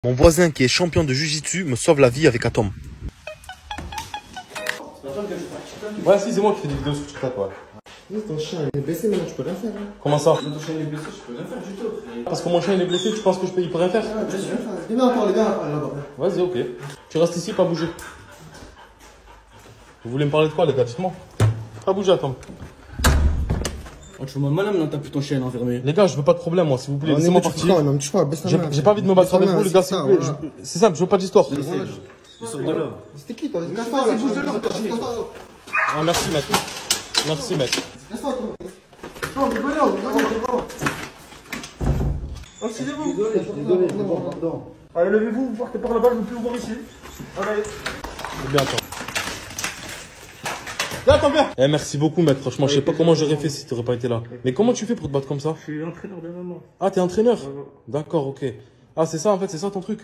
Mon voisin qui est champion de Jiu-Jitsu me sauve la vie avec Atom. Ouais, si, c'est moi qui fais des vidéos sur TikTok, ouais. Ton chien il est blessé maintenant, tu peux rien faire. Hein. Comment ça? Ton chien il est blessé, je peux rien faire du tout. Parce que mon chien il est blessé, tu penses que il peut rien faire? Ah, tu peux rien faire. Viens encore, les gars, là-bas. Vas-y, ok. Tu restes ici, pas bouger. Vous voulez me parler de quoi, les gars? Dites-moi. Pas bouger, Atom. Oh, tu fais mal maintenant, t'as plus ton chien enfermé. Les gars, je veux pas de problème, moi, s'il vous plaît. Laissez-moi partir. Non, mais tu vois, baisse la main. J'ai pas envie de me battre avec vous, les gars, s'il vous plaît. C'est simple, je veux pas d'histoire. Ils sont de là. C'était qui, toi? Vas-y, bouge de là. Ah, merci, mec. Merci, mec. Laisse-moi, toi. Non, mais voilà, désolé, pardon. Allez, levez-vous, vous partez par là-bas, je ne veux plus vous voir ici. Allez. C'est bien, attends. Là, attends bien. Eh, merci beaucoup, mec. Franchement, je sais pas comment j'aurais fait si t'aurais pas été là. Mais comment tu fais pour te battre comme ça? Je suis entraîneur de maman. Ah, t'es entraîneur? Ouais. D'accord, ok. Ah, c'est ça, en fait, c'est ça ton truc?